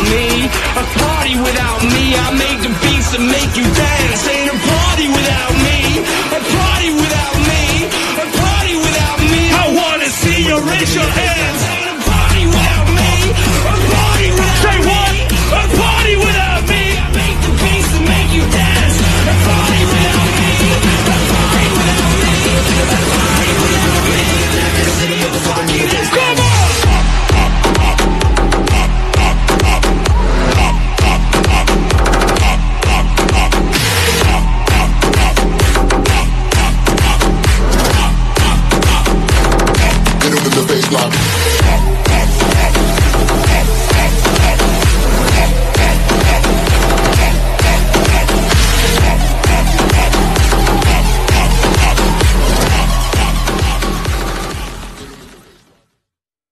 me. A party without me. I make the beats that make you dance. Ain't a party without me. A party without me. A party without me. I wanna see you raise your hand.